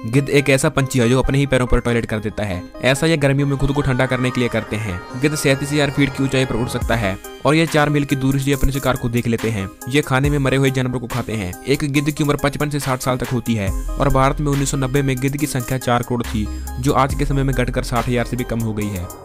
गिद्ध एक ऐसा पंछी है जो अपने ही पैरों पर टॉयलेट कर देता है। ऐसा ये गर्मियों में खुद को ठंडा करने के लिए करते हैं। गिद्ध 37,000 फीट की ऊंचाई पर उड़ सकता है और ये 4 मील की दूरी से अपने शिकार को देख लेते हैं। ये खाने में मरे हुए जानवरों को खाते हैं। एक गिद्ध की उम्र 55 से 60 साल तक होती है और भारत में 1990 में गिद्ध की संख्या 4 करोड़ थी, जो आज के समय में घटकर 60,000 से भी कम हो गई है।